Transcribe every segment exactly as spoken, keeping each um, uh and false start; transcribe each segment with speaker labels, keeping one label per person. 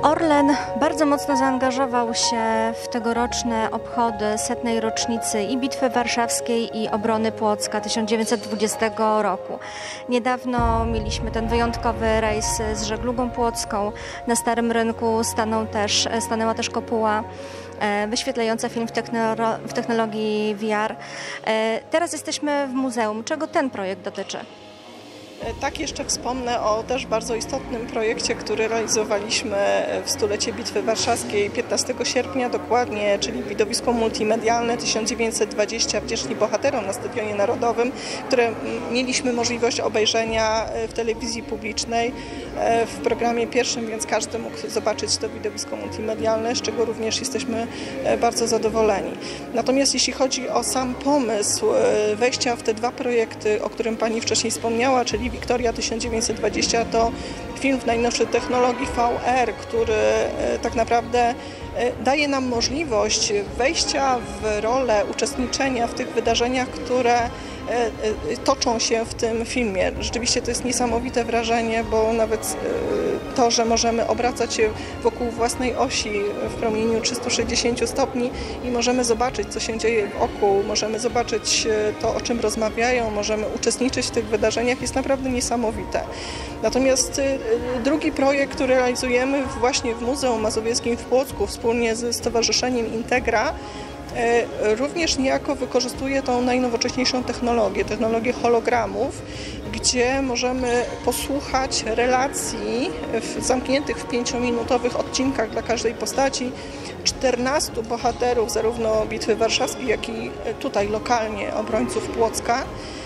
Speaker 1: Orlen bardzo mocno zaangażował się w tegoroczne obchody setnej rocznicy i Bitwy Warszawskiej, i obrony Płocka tysiąc dziewięćset dwudziestego roku. Niedawno mieliśmy ten wyjątkowy rejs z żeglugą płocką. Na Starym Rynku stanął też, stanęła też kopuła wyświetlająca film w, technolo w technologii V R. Teraz jesteśmy w muzeum. Czego ten projekt dotyczy?
Speaker 2: Tak, jeszcze wspomnę o też bardzo istotnym projekcie, który realizowaliśmy w stulecie Bitwy Warszawskiej piętnastego sierpnia dokładnie, czyli widowisko multimedialne tysiąc dziewięćset dwadzieścia Wdzięczni bohaterom na Stadionie Narodowym, które mieliśmy możliwość obejrzenia w telewizji publicznej w programie pierwszym, więc każdy mógł zobaczyć to widowisko multimedialne, z czego również jesteśmy bardzo zadowoleni. Natomiast jeśli chodzi o sam pomysł wejścia w te dwa projekty, o którym Pani wcześniej wspomniała, czyli Wiktoria tysiąc dziewięćset dwadzieścia, to film w najnowszej technologii V R, który tak naprawdę daje nam możliwość wejścia w rolę uczestniczenia w tych wydarzeniach, które toczą się w tym filmie. Rzeczywiście to jest niesamowite wrażenie, bo nawet to, że możemy obracać się wokół własnej osi w promieniu trzystu sześćdziesięciu stopni i możemy zobaczyć, co się dzieje wokół, możemy zobaczyć to, o czym rozmawiają, możemy uczestniczyć w tych wydarzeniach, jest naprawdę niesamowite. Natomiast drugi projekt, który realizujemy właśnie w Muzeum Mazowieckim w Płocku wspólnie ze Stowarzyszeniem Integra, również niejako wykorzystuje tą najnowocześniejszą technologię, technologię hologramów, gdzie możemy posłuchać relacji w zamkniętych w pięciominutowych odcinkach dla każdej postaci czternastu bohaterów zarówno Bitwy Warszawskiej, jak i tutaj lokalnie obrońców Płocka,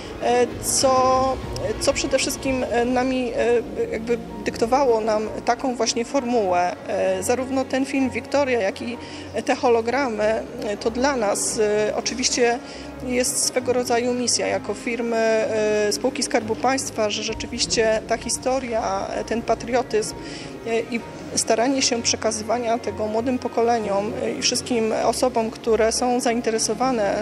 Speaker 2: co, co przede wszystkim nami jakby dyktowało nam taką właśnie formułę. Zarówno ten film Wiktoria, jak i te hologramy to dla nas oczywiście jest swego rodzaju misja jako firmy spółki Skarbu Państwa, że rzeczywiście ta historia, ten patriotyzm i staranie się przekazywania tego młodym pokoleniom i wszystkim osobom, które są zainteresowane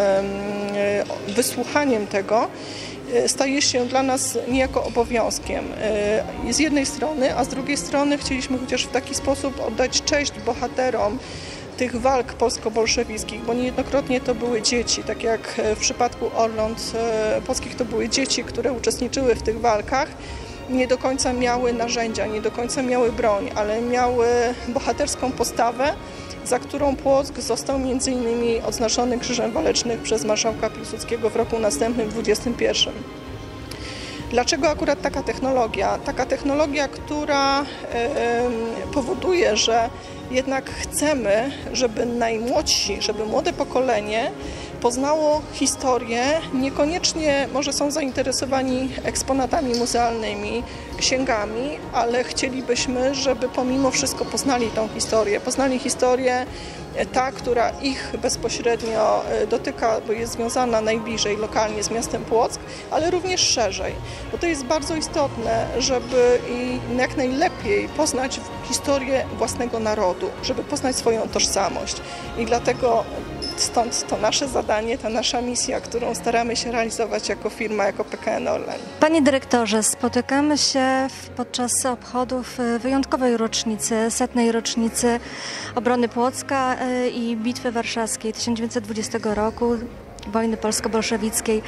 Speaker 2: wysłuchaniem tego, staje się dla nas niejako obowiązkiem. Z jednej strony, a z drugiej strony chcieliśmy chociaż w taki sposób oddać cześć bohaterom tych walk polsko-bolszewickich, bo niejednokrotnie to były dzieci, tak jak w przypadku Orląt Płockich to były dzieci, które uczestniczyły w tych walkach. Nie do końca miały narzędzia, nie do końca miały broń, ale miały bohaterską postawę, za którą Płock został między innymi odznaczony Krzyżem Walecznym przez marszałka Piłsudskiego w roku następnym, dwudziestym pierwszym. Dlaczego akurat taka technologia? Taka technologia, która powoduje, że jednak chcemy, żeby najmłodsi, żeby młode pokolenie poznało historię, niekoniecznie może są zainteresowani eksponatami muzealnymi, księgami, ale chcielibyśmy, żeby pomimo wszystko poznali tą historię. Poznali historię ta, która ich bezpośrednio dotyka, bo jest związana najbliżej lokalnie z miastem Płock, ale również szerzej. Bo to jest bardzo istotne, żeby jak najlepiej poznać historię własnego narodu, żeby poznać swoją tożsamość. I dlatego stąd to nasze zadanie, ta nasza misja, którą staramy się realizować jako firma, jako P K N Orlen.
Speaker 1: Panie dyrektorze, spotykamy się podczas obchodów wyjątkowej rocznicy, setnej rocznicy obrony Płocka i Bitwy Warszawskiej tysiąc dziewięćset dwudziestego roku, wojny polsko-bolszewickiej.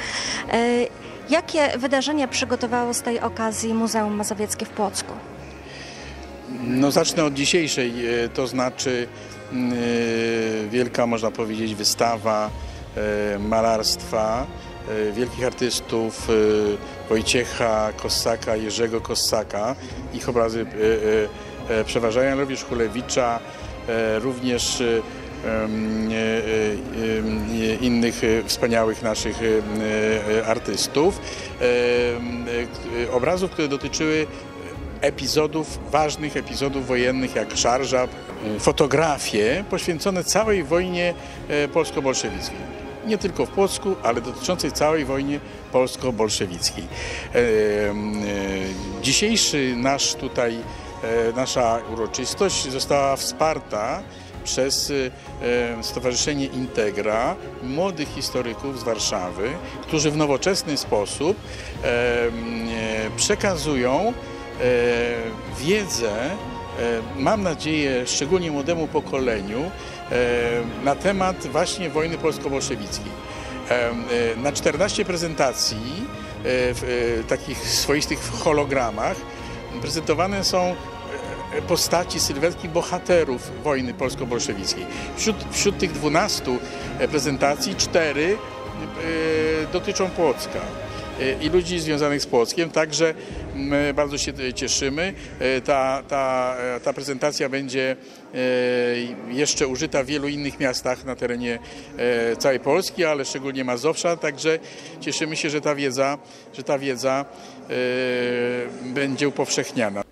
Speaker 1: Jakie wydarzenia przygotowało z tej okazji Muzeum Mazowieckie w Płocku?
Speaker 3: No, zacznę od dzisiejszej, to znaczy wielka, można powiedzieć, wystawa malarstwa wielkich artystów Wojciecha Kossaka, Jerzego Kossaka. Ich obrazy przeważają, również Hulewicza, również innych wspaniałych naszych artystów. Obrazów, które dotyczyły epizodów, ważnych epizodów wojennych jak szarża, fotografie poświęcone całej wojnie polsko-bolszewickiej. Nie tylko w Płocku, ale dotyczącej całej wojny polsko-bolszewickiej. Dzisiejszy nasz tutaj, nasza uroczystość została wsparta przez Stowarzyszenie Integra, młodych historyków z Warszawy, którzy w nowoczesny sposób przekazują wiedzę mam nadzieję, szczególnie młodemu pokoleniu na temat właśnie wojny polsko-bolszewickiej. Na czternaście prezentacji w takich swoistych hologramach prezentowane są postaci, sylwetki bohaterów wojny polsko-bolszewickiej. Wśród, wśród tych dwunastu prezentacji cztery dotyczą Płocka i ludzi związanych z Płockiem, także my bardzo się cieszymy. Ta, ta, ta prezentacja będzie jeszcze użyta w wielu innych miastach na terenie całej Polski, ale szczególnie Mazowsza, także cieszymy się, że ta wiedza, że ta wiedza będzie upowszechniana.